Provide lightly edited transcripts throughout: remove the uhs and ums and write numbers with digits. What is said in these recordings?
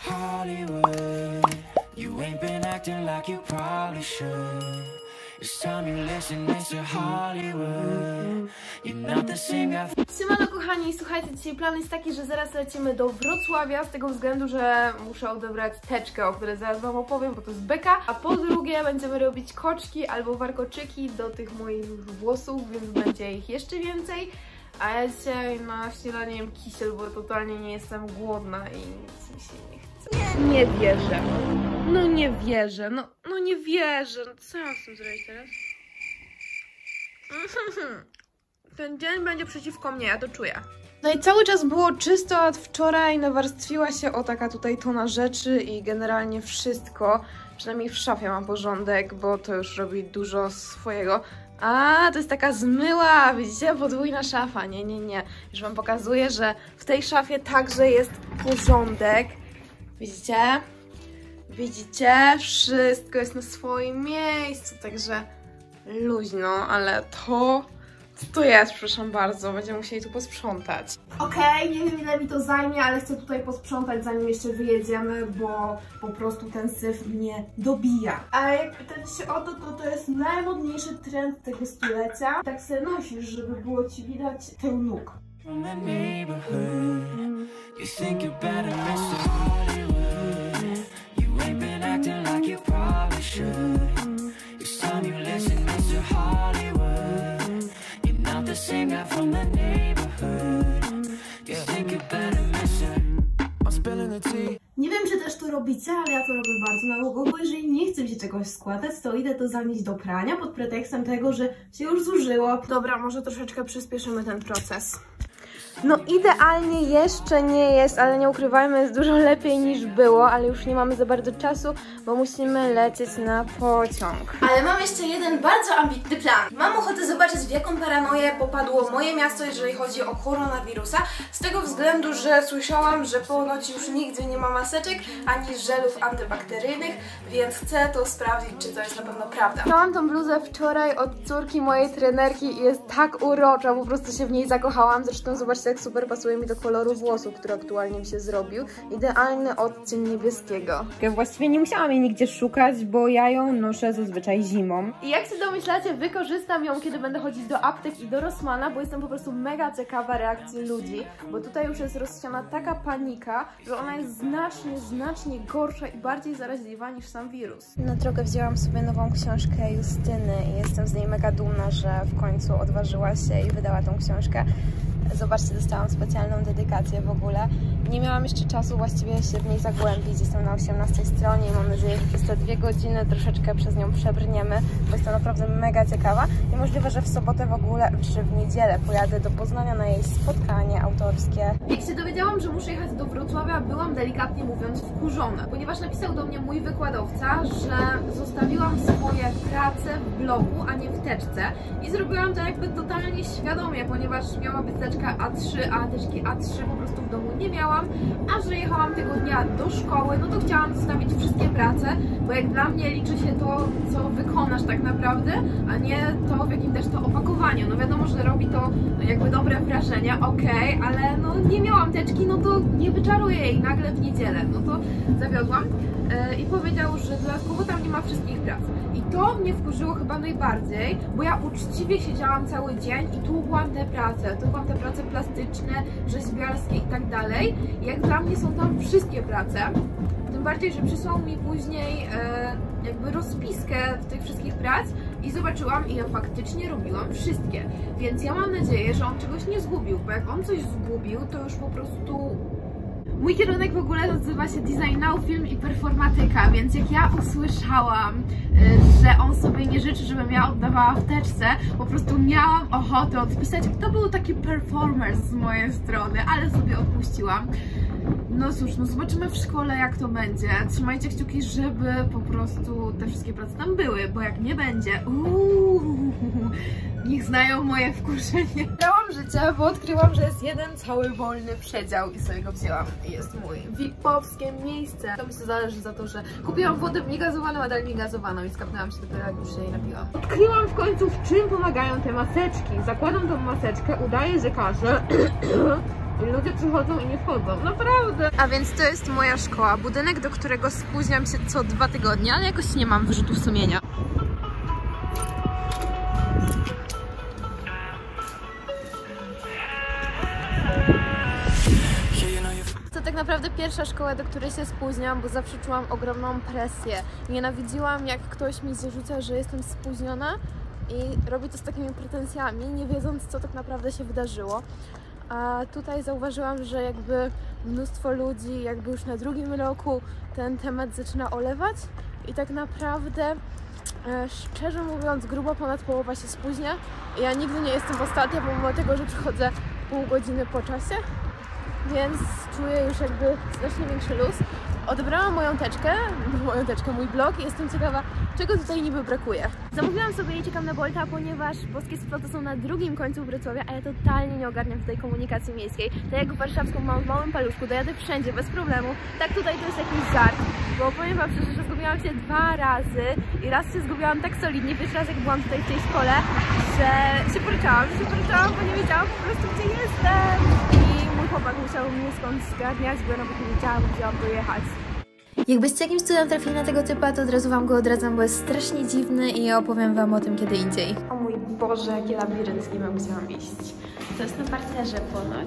Hollywood. You ain't been acting like you probably should. It's time you listen, Mr. Hollywood. You're not the singer. Siemano kochani, słuchajcie, dzisiaj plan jest taki, że zaraz lecimy do Wrocławia z tego względu, że muszę odebrać teczkę, o której zaraz wam opowiem, bo to jest beka. A po drugie będziemy robić koczki albo warkoczyki do tych moich włosów, więc będzie ich jeszcze więcej. A ja dzisiaj na śniadanie jem kisiel, bo totalnie nie jestem głodna i nic mi się nie chce. Nie wierzę. No nie wierzę, no nie wierzę. No co ja mam z tym zrobić teraz? Ten dzień będzie przeciwko mnie, ja to czuję. No i cały czas było czysto, a wczoraj nawarstwiła się o taka tutaj tona rzeczy i generalnie wszystko, przynajmniej w szafie mam porządek, bo to już robi dużo swojego. A, to jest taka zmyła, widzicie? Podwójna szafa. Nie. Już wam pokazuję, że w tej szafie także jest porządek. Widzicie? Widzicie? Wszystko jest na swoim miejscu, także luźno, ale to jest, przepraszam bardzo, będziemy musieli tu posprzątać. Okej, nie wiem ile mi to zajmie, ale chcę tutaj posprzątać zanim jeszcze wyjedziemy, bo po prostu ten syf mnie dobija. A jak pytacie o to jest najmodniejszy trend tego stulecia. Tak sobie nosisz, żeby było ci widać tył nóg. The singer from the neighborhood. You think you better listen. I'm spilling the tea. Nie wiem, czy też to robicie, ale ja to robię bardzo nałogowo. Jeżeli nie chce mi się czegoś składać, to idę to zanieść do prania pod pretekstem tego, że się już zużyło. Dobra, może troszeczkę przyspieszymy ten proces. No idealnie jeszcze nie jest, ale nie ukrywajmy, jest dużo lepiej niż było, ale już nie mamy za bardzo czasu, bo musimy lecieć na pociąg. Ale mam jeszcze jeden bardzo ambitny plan. Mam ochotę zobaczyć, w jaką paranoję popadło moje miasto, jeżeli chodzi o koronawirusa, z tego względu, że słyszałam, że ponoć już nigdzie nie ma maseczek ani żelów antybakteryjnych, więc chcę to sprawdzić, czy to jest na pewno prawda. Miałam tą bluzę wczoraj od córki mojej trenerki i jest tak urocza, po prostu się w niej zakochałam. Zresztą zobaczcie, jak super pasuje mi do koloru włosów, który aktualnie mi się zrobił. Idealny odcień niebieskiego. Właściwie nie musiałam jej nigdzie szukać, bo ja ją noszę zazwyczaj zimą. I jak się domyślacie, wykorzystam ją, kiedy będę chodzić do aptek i do Rossmana, bo jestem po prostu mega ciekawa reakcji ludzi, bo tutaj już jest rozsiana taka panika, że ona jest znacznie gorsza i bardziej zaraźliwa niż sam wirus. Na drogę wzięłam sobie nową książkę Justyny i jestem z niej mega dumna, że w końcu odważyła się i wydała tą książkę. Zobaczcie, dostałam specjalną dedykację w ogóle. Nie miałam jeszcze czasu właściwie się w niej zagłębić. Jestem na 18 stronie i mam nadzieję, że przez te 2 godziny troszeczkę przez nią przebrniemy, bo jestem naprawdę mega ciekawa. I możliwe, że w sobotę w ogóle, czy w niedzielę pojadę do Poznania na jej spotkanie autorskie. Jak się dowiedziałam, że muszę jechać do Wrocławia, byłam delikatnie mówiąc wkurzona, ponieważ napisał do mnie mój wykładowca, że zostawiłam swoje prace w blogu, a nie w teczce. I zrobiłam to jakby totalnie świadomie, ponieważ miała być teczka A3, a teczki A3 po prostu w domu nie miałam, a że jechałam tego dnia do szkoły, no to chciałam zostawić wszystkie prace, bo jak dla mnie liczy się to, co wykonasz tak naprawdę, a nie to, w jakim też to opakowaniu. No wiadomo, że robi to jakby dobre wrażenie, okej, ale no nie miałam teczki, no to nie wyczaruję jej nagle w niedzielę, no to zawiodłam i powiedział, że dodatkowo tam nie ma wszystkich prac. I to mnie wkurzyło chyba najbardziej, bo ja uczciwie siedziałam cały dzień i tłukłam te prace, plastyczne, rzeźbiarskie i tak dalej. Jak dla mnie są tam wszystkie prace, tym bardziej, że przysłał mi później jakby rozpiskę tych wszystkich prac i zobaczyłam i ja faktycznie robiłam wszystkie. Więc ja mam nadzieję, że on czegoś nie zgubił, bo jak on coś zgubił, to już po prostu... Mój kierunek w ogóle nazywa się Design Now, Film i Performatyka, więc jak ja usłyszałam, że on sobie nie życzy, żebym ja oddawała w teczce, po prostu miałam ochotę odpisać. To był taki performance z mojej strony, ale sobie odpuściłam. No cóż, no zobaczymy w szkole, jak to będzie. Trzymajcie kciuki, żeby po prostu te wszystkie prace tam były, bo jak nie będzie, niech znają moje wkurzenie. Dałam życie, bo odkryłam, że jest jeden cały wolny przedział i sobie go wzięłam. Jest mój VIP-owskie miejsce. To mi się zależy za to, że kupiłam wodę niegazowaną, a dalej niegazowaną i skapnęłam się dopiero, jak już się jej napiłam. Odkryłam w końcu, w czym pomagają te maseczki. Zakładam tą maseczkę, udaję, że każę. I ludzie przychodzą i nie wchodzą, naprawdę. A więc to jest moja szkoła, budynek, do którego spóźniam się co 2 tygodnie, ale jakoś nie mam wyrzutów sumienia. To tak naprawdę pierwsza szkoła, do której się spóźniam, bo zawsze czułam ogromną presję. Nienawidziłam, jak ktoś mi zarzuca, że jestem spóźniona i robi to z takimi pretensjami, nie wiedząc, co tak naprawdę się wydarzyło. A tutaj zauważyłam, że jakby mnóstwo ludzi jakby już na 2. roku ten temat zaczyna olewać i tak naprawdę szczerze mówiąc grubo ponad połowa się spóźnia. Ja nigdy nie jestem ostatnia, pomimo tego, że przychodzę pół godziny po czasie, więc czuję już jakby znacznie większy luz. Odebrałam moją teczkę, mój blog i jestem ciekawa, czego tutaj niby brakuje. Zamówiłam sobie i czekam na Bolta, ponieważ boskie sploty są na drugim końcu Wrocławia, a ja totalnie nie ogarniam tutaj komunikacji miejskiej. Tak jak warszawską mam w małym paluszku, dojadę wszędzie bez problemu. Tak tutaj to jest jakiś żart, bo powiem wam szczerze, że zgubiłam się 2 razy i raz się zgubiłam tak solidnie, pierwszy raz jak byłam tutaj w tej szkole, że się poryczałam, bo nie wiedziałam po prostu, gdzie jestem. Mój chłopak musiał mnie skąd zgarniać, bo ja nawet nie wiedziałam, gdzie mam dojechać. Jakbyście jakimś cudem trafili na tego typa, to od razu wam go odradzam, bo jest strasznie dziwny i opowiem wam o tym kiedy indziej. O mój Boże, jaki labirynt, nie wiem, gdzie mam iść. To jest na parterze ponoć.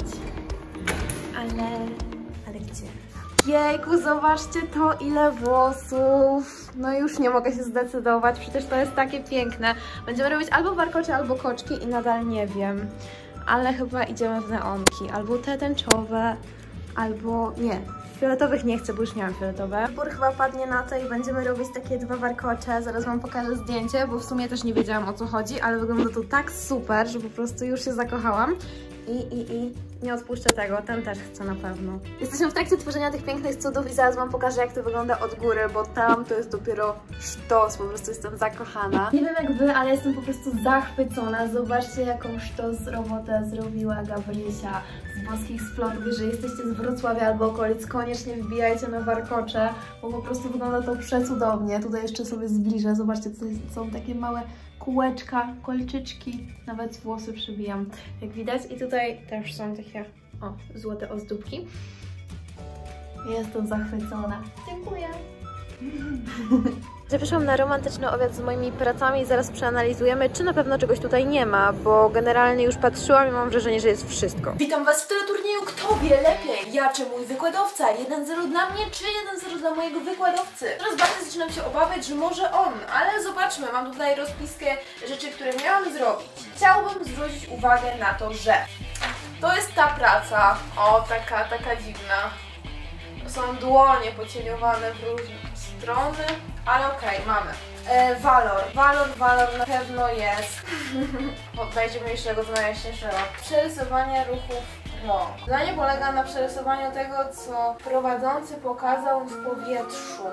Ale gdzie? Jejku, zobaczcie to, ile włosów. No już nie mogę się zdecydować, przecież to jest takie piękne. Będziemy robić albo warkocze, albo koczki i nadal nie wiem. Ale chyba idziemy w neonki, albo te tęczowe, albo nie. Fioletowych nie chcę, bo już nie mam fioletowe. Wybór chyba padnie na to i będziemy robić takie 2 warkocze. Zaraz wam pokażę zdjęcie, bo w sumie też nie wiedziałam, o co chodzi, ale wygląda to tak super, że po prostu już się zakochałam. I nie odpuszczę tego, ten też chcę na pewno. Jesteśmy w trakcie tworzenia tych pięknych cudów i zaraz wam pokażę, jak to wygląda od góry, bo tam to jest dopiero sztos, po prostu jestem zakochana. Nie wiem jak wy, ale jestem po prostu zachwycona. Zobaczcie, jaką sztos robotę zrobiła Gabrysia z boskich splotów. Jeżeli jesteście z Wrocławia albo okolic, koniecznie wbijajcie na warkocze, bo po prostu wygląda to przecudownie. Tutaj jeszcze sobie zbliżę, zobaczcie, to są takie małe kółeczka, kolczyczki, nawet włosy przybijam, jak widać. I tutaj też są takie, złote ozdóbki. Jestem zachwycona. Dziękuję. Zapraszam na romantyczny obiad z moimi pracami i zaraz przeanalizujemy, czy na pewno czegoś tutaj nie ma, bo generalnie już patrzyłam i mam wrażenie, że jest wszystko. Witam was w teleturnieju Kto wie lepiej? Ja czy mój wykładowca? 1-0 dla mnie czy 1-0 dla mojego wykładowcy? Teraz bardzo zaczynam się obawiać, że może on, ale zobaczmy. Mam tutaj rozpiskę rzeczy, które miałam zrobić. Chciałbym zwrócić uwagę na to, że to jest ta praca, taka dziwna. To są dłonie pocieniowane w różne strony, ale okej, mamy. Walor na pewno jest. Od najdziwniejszego do najjaśniejszego. Przerysowanie ruchów rąk. Zadanie polega na przerysowaniu tego, co prowadzący pokazał w powietrzu.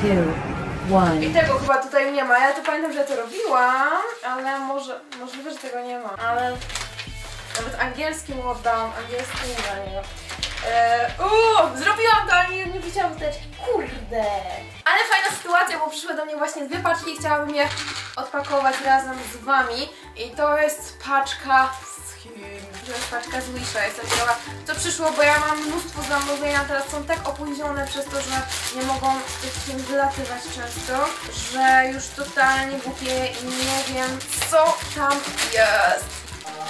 2, 1. I tego chyba tutaj nie ma. Ja to pamiętam, że to robiłam, ale możliwe, że tego nie ma. Ale nawet angielski mu oddałam, angielski nie dla niego. Zrobiłam to, ale nie widziałam wtedy. Kurde! Ale fajna sytuacja, bo przyszły do mnie właśnie 2 paczki i chciałabym je odpakować razem z wami. I to jest paczka z Chin. To jest paczka z Wisha. Jestem ciekawa, co przyszło, bo ja mam mnóstwo zamówienia, teraz są tak opóźnione przez to, że nie mogą tych Chin wylatywać często, że już totalnie głupie i nie wiem, co tam jest.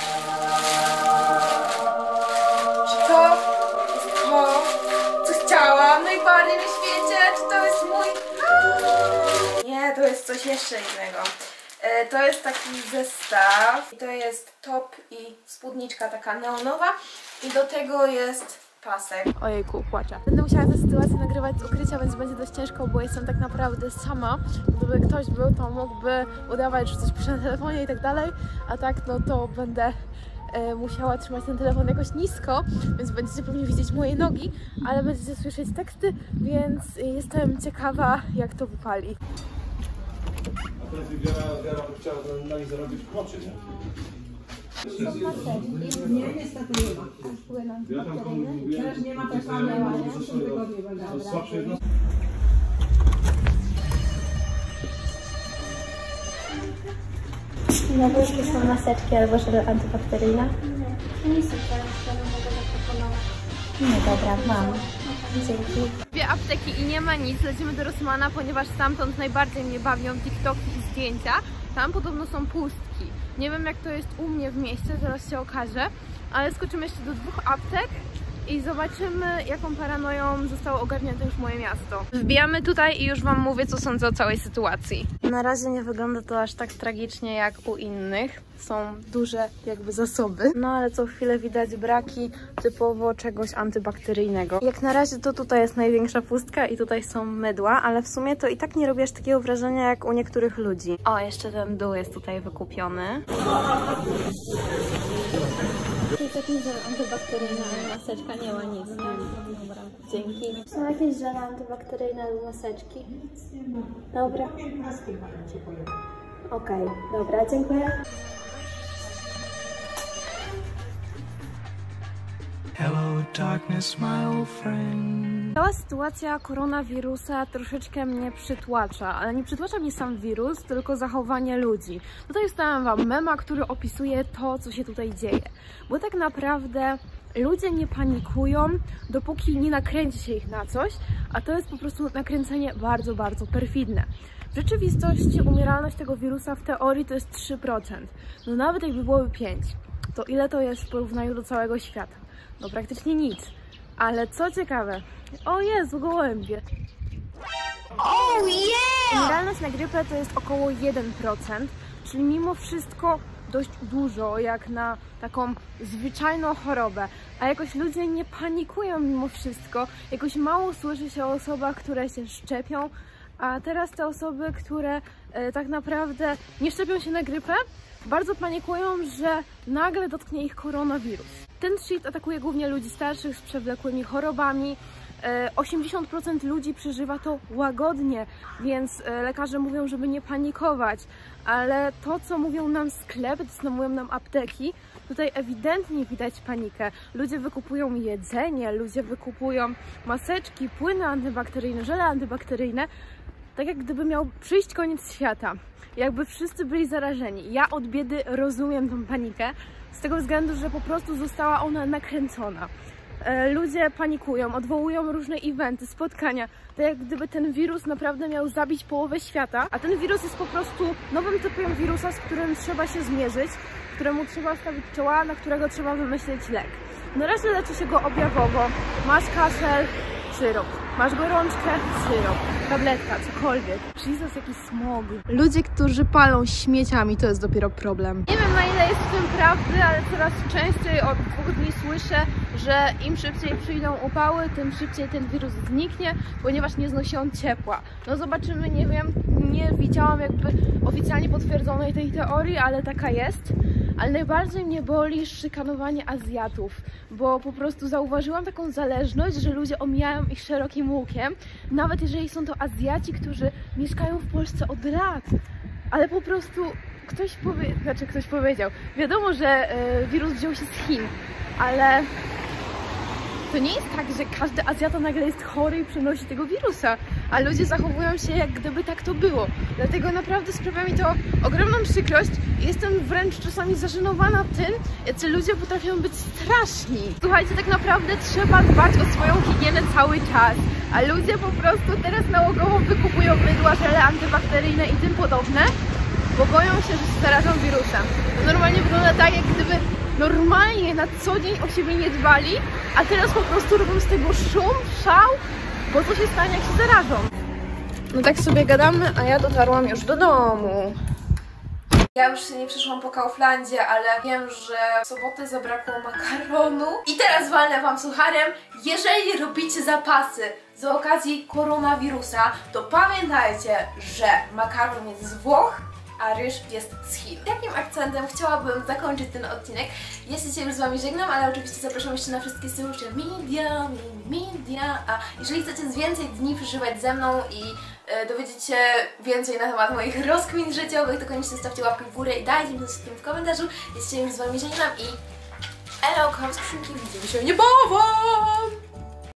Czy to jest to, co chciałam najbardziej na świecie? Czy to jest mój... Nie, to jest coś jeszcze innego. To jest taki zestaw. To jest top i spódniczka taka neonowa. I do tego jest pasek. Ojejku, płaczę. Będę musiała tę sytuację nagrywać z ukrycia, więc będzie dość ciężko, bo jestem tak naprawdę sama. Gdyby ktoś był, to mógłby udawać, że coś pisze na telefonie i tak dalej, a tak no to będę musiała trzymać ten telefon jakoś nisko, więc będziecie pewnie widzieć moje nogi, ale będziecie słyszeć teksty, więc jestem ciekawa, jak to wypali. A teraz Wiara by chciała na nich zarobić kroczy, nie? Nie, niestety nie ma. Ja tam mówiłem, Też nie ma, też nie ma. Na wózku są maseczki albo żel antybakteryjne. Nie są teraz, ale mogę zaproponować. No dobra, mam. Dzięki. Dwie apteki i nie ma nic. Lecimy do Rossmana, ponieważ stamtąd najbardziej mnie bawią TikToki i zdjęcia. Tam podobno są pustki. Nie wiem jak to jest u mnie w mieście, zaraz się okaże. Ale skoczymy jeszcze do 2 aptek i zobaczymy, jaką paranoją zostało ogarnięte już moje miasto. Wbijamy tutaj i już wam mówię, co sądzę o całej sytuacji. Na razie nie wygląda to aż tak tragicznie jak u innych. Są duże jakby zasoby. No ale co chwilę widać braki typowo czegoś antybakteryjnego. Jak na razie to tutaj jest największa pustka i tutaj są mydła, ale w sumie to i tak nie robi aż takiego wrażenia jak u niektórych ludzi. O, jeszcze ten dół jest tutaj wykupiony. To jest jakiś żel antybakteryjny, ale maseczka nie ma nic, nie? Dobra, dzięki. Są jakieś żele antybakteryjne albo maseczki? Dobra. Okej, dobra, dziękuję. Hello darkness, my old friend. Cała sytuacja koronawirusa troszeczkę mnie przytłacza, ale nie przytłacza mnie sam wirus, tylko zachowanie ludzi. Tutaj wstałem wam mema, który opisuje to, co się tutaj dzieje. Bo tak naprawdę ludzie nie panikują, dopóki nie nakręci się ich na coś, a to jest po prostu nakręcenie bardzo, bardzo perfidne. W rzeczywistości umieralność tego wirusa w teorii to jest 3%. No nawet jakby byłoby 5%, to ile to jest w porównaniu do całego świata? No praktycznie nic. Ale co ciekawe, o Jezu, gołębie. Umieralność na grypę to jest około 1%, czyli mimo wszystko dość dużo, jak na taką zwyczajną chorobę. A jakoś ludzie nie panikują mimo wszystko, jakoś mało słyszy się o osobach, które się szczepią, a teraz te osoby, które tak naprawdę nie szczepią się na grypę, bardzo panikują, że nagle dotknie ich koronawirus. Ten shit atakuje głównie ludzi starszych z przewlekłymi chorobami. 80% ludzi przeżywa to łagodnie, więc lekarze mówią, żeby nie panikować. Ale to, co mówią nam sklepy, to co mówią nam apteki, tutaj ewidentnie widać panikę. Ludzie wykupują jedzenie, ludzie wykupują maseczki, płyny antybakteryjne, żele antybakteryjne. Tak jak gdyby miał przyjść koniec świata. Jakby wszyscy byli zarażeni. Ja od biedy rozumiem tą panikę, z tego względu, że po prostu została ona nakręcona. Ludzie panikują, odwołują różne eventy, spotkania, tak jak gdyby ten wirus naprawdę miał zabić połowę świata, a ten wirus jest po prostu nowym typem wirusa, z którym trzeba się zmierzyć, któremu trzeba stawić czoła, na którego trzeba wymyślić lek. Na razie leczy się go objawowo. Masz kaszel, syrop. Masz gorączkę, syrop. Tabletka, cokolwiek. Jesus, jaki smog. Ludzie, którzy palą śmieciami, to jest dopiero problem. Nie wiem, na ile jest w tym prawdy, ale coraz częściej od 2 dni słyszę, że im szybciej przyjdą upały, tym szybciej ten wirus zniknie, ponieważ nie znoszą ciepła. No zobaczymy, nie wiem, nie widziałam jakby oficjalnie potwierdzonej tej teorii, ale taka jest. Ale najbardziej mnie boli szykanowanie Azjatów, bo po prostu zauważyłam taką zależność, że ludzie omijają ich szerokim łukiem, nawet jeżeli są to Azjaci, którzy mieszkają w Polsce od lat, ale po prostu ktoś powiedział, wiadomo, że wirus wziął się z Chin, ale to nie jest tak, że każdy Azjata nagle jest chory i przenosi tego wirusa, a ludzie zachowują się jak gdyby tak to było. Dlatego naprawdę sprawia mi to ogromną przykrość i jestem wręcz czasami zażenowana tym, jacy ludzie potrafią być straszni. Słuchajcie, tak naprawdę trzeba dbać o swoją higienę cały czas, a ludzie po prostu teraz nałogowo wykupują mydła, żele antybakteryjne i tym podobne, bo boją się, że się zarażą wirusem. To normalnie wygląda tak, jak gdyby normalnie na co dzień o siebie nie dbali, a teraz po prostu robią z tego szum, szał, bo co się stanie, jak się zarażą. No tak sobie gadamy, a ja dotarłam już do domu. Ja już się nie przeszłam po Kauflandzie, ale wiem, że w sobotę zabrakło makaronu. I teraz walnę wam sucharem. Jeżeli robicie zapasy z okazji koronawirusa, to pamiętajcie, że makaron jest z Włoch, a ryż jest z Chin. Jakim akcentem chciałabym zakończyć ten odcinek? Ja się dzisiaj już z wami żegnam, ale oczywiście zapraszam jeszcze na wszystkie social media. A jeżeli chcecie z więcej dni przeżywać ze mną i dowiedzieć się więcej na temat moich rozkmin życiowych, to koniecznie stawcie łapkę w górę i dajcie mi wszystkim w komentarzu. Ja się już z wami żegnam i elo, kocham skrzynki, widzimy się niebawem!